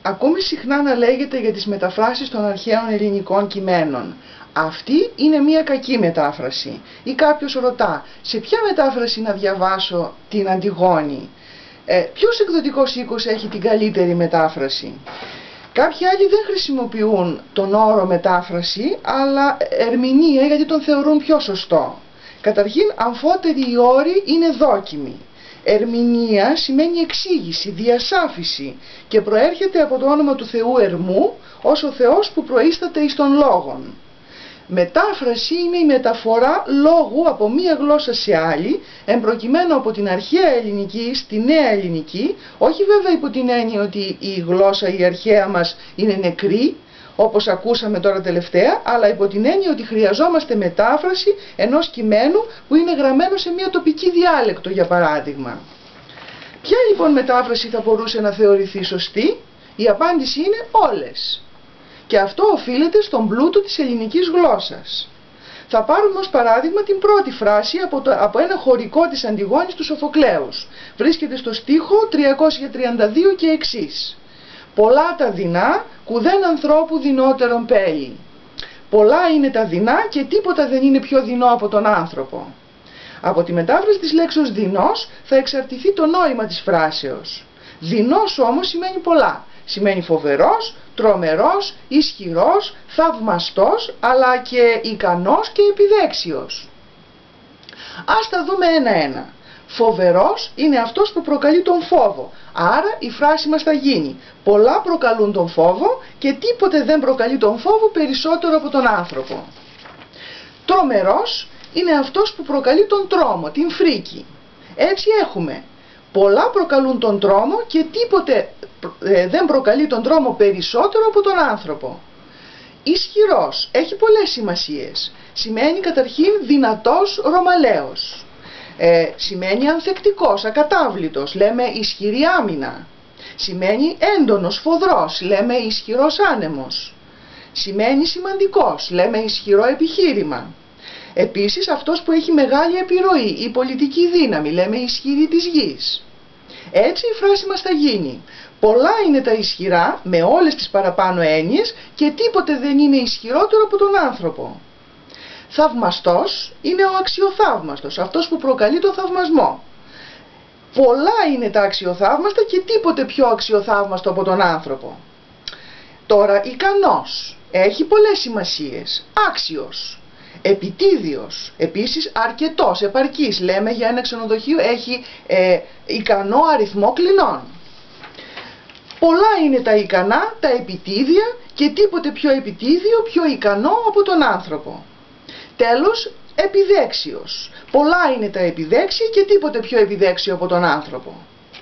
Ακούμε συχνά να λέγεται για τις μεταφράσεις των αρχαίων ελληνικών κειμένων. Αυτή είναι μια κακή μετάφραση. Ή κάποιος ρωτά, σε ποια μετάφραση να διαβάσω την Αντιγόνη? Ποιος εκδοτικός οίκος έχει την καλύτερη μετάφραση? Κάποιοι άλλοι δεν χρησιμοποιούν τον όρο μετάφραση, αλλά ερμηνεία, γιατί τον θεωρούν πιο σωστό. Καταρχήν, αμφότεροι οι όροι είναι δόκιμοι. Ερμηνεία σημαίνει εξήγηση, διασάφηση και προέρχεται από το όνομα του Θεού Ερμού ως ο Θεός που προείσταται εις των λόγων. Μετάφραση είναι η μεταφορά λόγου από μία γλώσσα σε άλλη, εμπροκειμένου από την αρχαία ελληνική στη νέα ελληνική, όχι βέβαια υπό την έννοια ότι η γλώσσα η αρχαία μας είναι νεκρή, όπως ακούσαμε τώρα τελευταία, αλλά υπό την έννοια ότι χρειαζόμαστε μετάφραση ενός κειμένου που είναι γραμμένο σε μια τοπική διάλεκτο, για παράδειγμα. Ποια λοιπόν μετάφραση θα μπορούσε να θεωρηθεί σωστή? Η απάντηση είναι όλες. Και αυτό οφείλεται στον πλούτο της ελληνικής γλώσσας. Θα πάρουμε ως παράδειγμα την πρώτη φράση από ένα χωρικό της Αντιγόνης του Σοφοκλέους. Βρίσκεται στο στίχο 332 και εξής. «Πολλά τα δεινά, κουδέν ανθρώπου δεινότερον πέλει». Πολλά είναι τα δεινά και τίποτα δεν είναι πιο δεινό από τον άνθρωπο. Από τη μετάφραση της λέξεως δεινός θα εξαρτηθεί το νόημα της φράσεως. Δεινός όμως σημαίνει πολλά. Σημαίνει φοβερός, τρομερός, ισχυρός, θαυμαστός, αλλά και ικανός και επιδέξιος. Ας τα δούμε ένα-ένα. Φοβερός είναι αυτός που προκαλεί τον φόβο. Άρα η φράση μας θα γίνει: πολλά προκαλούν τον φόβο και τίποτε δεν προκαλεί τον φόβο περισσότερο από τον άνθρωπο. Τρομερός είναι αυτός που προκαλεί τον τρόμο, την φρίκη. Έτσι έχουμε: πολλά προκαλούν τον τρόμο και τίποτε δεν προκαλεί τον τρόμο περισσότερο από τον άνθρωπο. Ισχυρός έχει πολλές σημασίες. Σημαίνει καταρχήν δυνατός, ρωμαλαίος. Σημαίνει ανθεκτικός, ακατάβλητος, λέμε ισχυρή άμυνα. Σημαίνει έντονος, φοδρός, λέμε ισχυρός άνεμος. Σημαίνει σημαντικός, λέμε ισχυρό επιχείρημα. Επίσης αυτός που έχει μεγάλη επιρροή ή πολιτική δύναμη, λέμε ισχυρή της γης. Έτσι η φράση μας θα γίνει: πολλά είναι τα ισχυρά με όλες τις παραπάνω έννοιες και τίποτε δεν είναι ισχυρότερο από τον άνθρωπο. Θαυμαστός είναι ο αξιοθαύμαστος, αυτός που προκαλεί τον θαυμασμό. Πολλά είναι τα αξιοθαύμαστα και τίποτε πιο αξιοθαύμαστο από τον άνθρωπο. Τώρα, ικανός έχει πολλές σημασίες. Άξιος, επιτίδιος, επίσης αρκετός, επαρκής. Λέμε για ένα ξενοδοχείο έχει ικανό αριθμό κλινών. Πολλά είναι τα ικανά, τα επιτίδια και τίποτε πιο επιτίδιο, πιο ικανό από τον άνθρωπο. Τέλος, επιδέξιος. Πολλά είναι τα επιδέξια και τίποτε πιο επιδέξιο από τον άνθρωπο.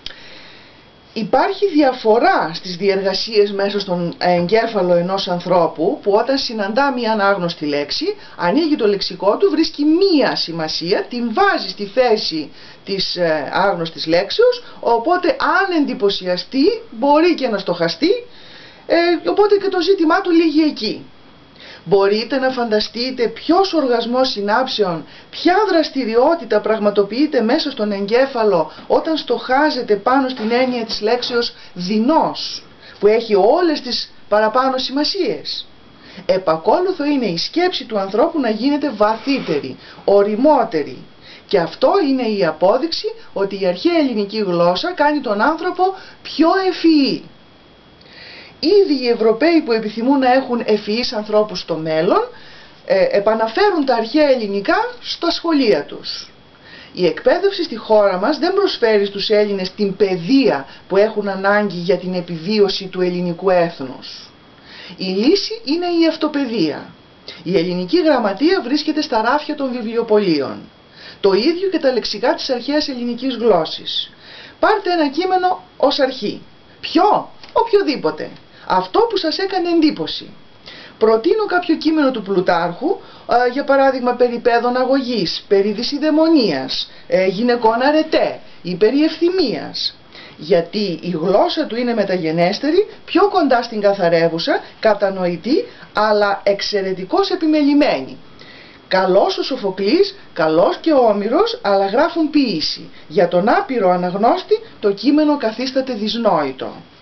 Υπάρχει διαφορά στις διεργασίες μέσα στον εγκέφαλο ενός ανθρώπου, που όταν συναντά μια ανάγνωστη λέξη, ανοίγει το λεξικό του, βρίσκει μία σημασία, την βάζει στη θέση της άγνωστης λέξεως, οπότε αν εντυπωσιαστεί μπορεί και να στοχαστεί, οπότε και το ζήτημά του λύγει εκεί. Μπορείτε να φανταστείτε ποιος οργασμός συνάψεων, ποια δραστηριότητα πραγματοποιείται μέσα στον εγκέφαλο όταν στοχάζεται πάνω στην έννοια της λέξεως δεινός, που έχει όλες τις παραπάνω σημασίες. Επακόλουθο είναι η σκέψη του ανθρώπου να γίνεται βαθύτερη, ωριμότερη. Και αυτό είναι η απόδειξη ότι η αρχαία ελληνική γλώσσα κάνει τον άνθρωπο πιο ευφυή. Ήδη οι Ευρωπαίοι που επιθυμούν να έχουν ευφυείς ανθρώπους στο μέλλον επαναφέρουν τα αρχαία ελληνικά στα σχολεία τους. Η εκπαίδευση στη χώρα μας δεν προσφέρει στους Έλληνες την παιδεία που έχουν ανάγκη για την επιβίωση του ελληνικού έθνους. Η λύση είναι η αυτοπαιδεία. Η ελληνική γραμματεία βρίσκεται στα ράφια των βιβλιοπωλείων. Το ίδιο και τα λεξικά της αρχαίας ελληνικής γλώσσης. Πάρτε ένα κείμενο ως αρχή. Ποιο? Οποιοδήποτε. Αυτό που σας έκανε εντύπωση. Προτείνω κάποιο κείμενο του Πλουτάρχου, για παράδειγμα περί παιδών αγωγής, περί δυσιδαιμονίας, γυναικών αρετέ ή περί ευθυμίας. Γιατί η γλώσσα του είναι μεταγενέστερη, πιο κοντά στην καθαρεύουσα, κατανοητή, αλλά εξαιρετικώς επιμελημένη. Καλός ο Σοφοκλής, καλός και ο Όμηρος, αλλά γράφουν ποίηση. Για τον άπειρο αναγνώστη το κείμενο καθίσταται δυσνόητο.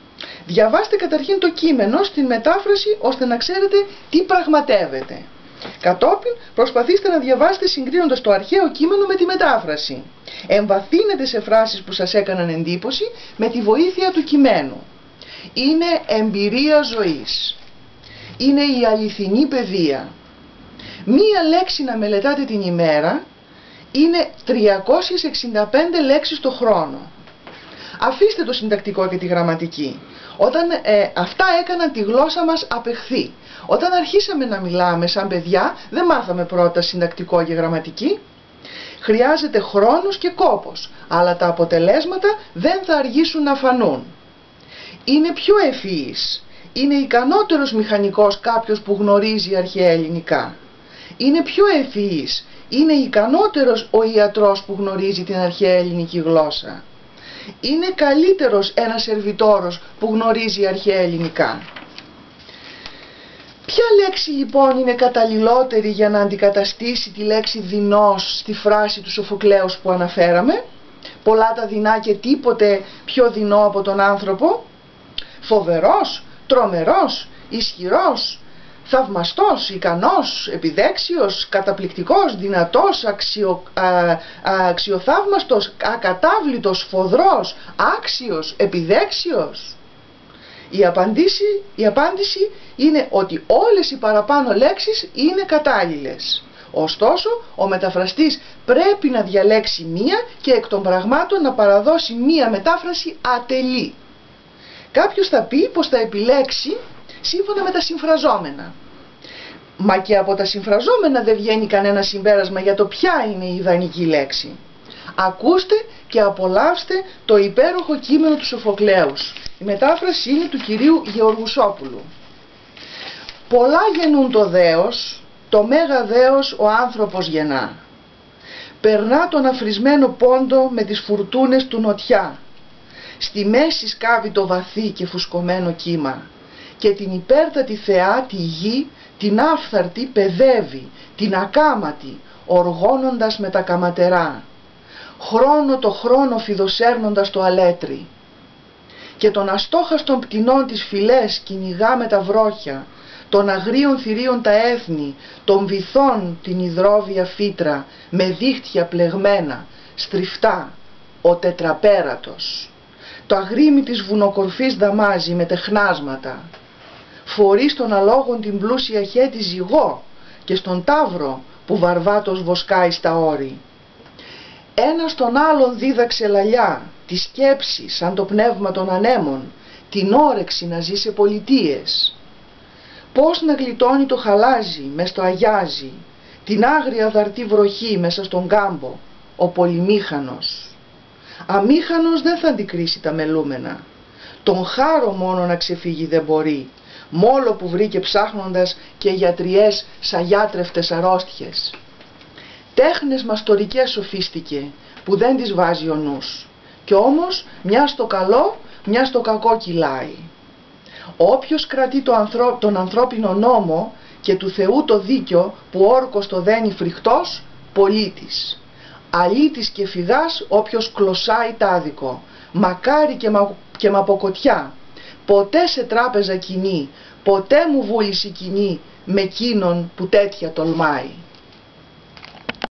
Διαβάστε καταρχήν το κείμενο στην μετάφραση ώστε να ξέρετε τι πραγματεύεται. Κατόπιν προσπαθήστε να διαβάσετε συγκρίνοντας το αρχαίο κείμενο με τη μετάφραση. Εμβαθύνετε σε φράσεις που σας έκαναν εντύπωση με τη βοήθεια του κειμένου. Είναι εμπειρία ζωής. Είναι η αληθινή παιδεία. Μία λέξη να μελετάτε την ημέρα είναι 365 λέξεις το χρόνο. Αφήστε το συντακτικό και τη γραμματική. Όταν αυτά έκαναν τη γλώσσα μας απεχθή. Όταν αρχίσαμε να μιλάμε σαν παιδιά, δεν μάθαμε πρώτα συντακτικό και γραμματική. Χρειάζεται χρόνος και κόπος, αλλά τα αποτελέσματα δεν θα αργήσουν να φανούν. Είναι πιο ευφυής. Είναι ικανότερος μηχανικός κάποιος που γνωρίζει αρχαία ελληνικά. Είναι πιο ευφυής. Είναι ικανότερος ο ιατρός που γνωρίζει την αρχαία ελληνική γλώσσα. Είναι καλύτερος ένας σερβιτόρος που γνωρίζει αρχαία ελληνικά. Ποια λέξη λοιπόν είναι καταλληλότερη για να αντικαταστήσει τη λέξη δεινός στη φράση του Σοφοκλέους που αναφέραμε? Πολλά τα δεινά και τίποτε πιο δεινό από τον άνθρωπο. Φοβερός, τρομερός, ισχυρός, θαυμαστός, ικανός, επιδέξιος, καταπληκτικός, δυνατός, αξιοθαύμαστος, ακατάβλητος, φοδρός, άξιος, επιδέξιος. Η απάντηση είναι ότι όλες οι παραπάνω λέξεις είναι κατάλληλες. Ωστόσο, ο μεταφραστής πρέπει να διαλέξει μία και εκ των πραγμάτων να παραδώσει μία μετάφραση ατελή. Κάποιος θα πει πως θα επιλέξει σύμφωνα με τα συμφραζόμενα. Μα και από τα συμφραζόμενα δεν βγαίνει κανένα συμπέρασμα για το ποια είναι η ιδανική λέξη. Ακούστε και απολαύστε το υπέροχο κείμενο του Σοφοκλέους. Η μετάφραση είναι του κυρίου Γεωργουσόπουλου. Πολλά γεννούν το δέος, το μέγα δέος ο άνθρωπος γεννά. Περνά τον αφρισμένο πόντο με τις φουρτούνες του νοτιά. Στη μέση σκάβει το βαθύ και φουσκωμένο κύμα και την υπέρτατη θεά τη γη την άφθαρτη παιδεύει, την ακάματη, οργώνοντας με τα καματερά, χρόνο το χρόνο φιδοσέρνοντας το αλέτρι. Και των αστόχαστων πτηνών τις φυλές κυνηγά με τα βρόχια, των αγρίων θηρίων τα έθνη, των βυθών την υδρόβια φύτρα, με δίχτυα πλεγμένα, στριφτά, ο τετραπέρατος. Το αγρίμι της βουνοκορφής δαμάζει με τεχνάσματα. Φορεί στον αλόγων την πλούσια χέτη ζυγό και στον ταύρο που βαρβάτος βοσκάει στα όρη. Ένας τον άλλον δίδαξε λαλιά, τη σκέψη σαν το πνεύμα των ανέμων, την όρεξη να ζει σε πολιτείες. Πώς να γλιτώνει το χαλάζι μες στο αγιάζι, την άγρια δαρτή βροχή μέσα στον κάμπο, ο πολυμήχανος. Αμήχανος δεν θα αντικρίσει τα μελούμενα. Τον χάρο μόνο να ξεφύγει δεν μπορεί, μόλο που βρήκε ψάχνοντας και γιατριές σαν γιάτρευτες αρρώστιες. Τέχνες μαστορικές σοφίστηκε που δεν τις βάζει ο νους, κι όμως μια στο καλό, μια στο κακό κυλάει. Όποιος κρατεί τον ανθρώπινο νόμο και του Θεού το δίκιο που όρκος το δένει φρικτός, πολίτης. Αλήτης και φυγάς όποιος κλωσάει τάδικο, μακάρι και μ' αποκοτιά. Ποτέ σε τράπεζα κοινή, ποτέ μου βούληση κοινή με εκείνον που τέτοια τολμάει.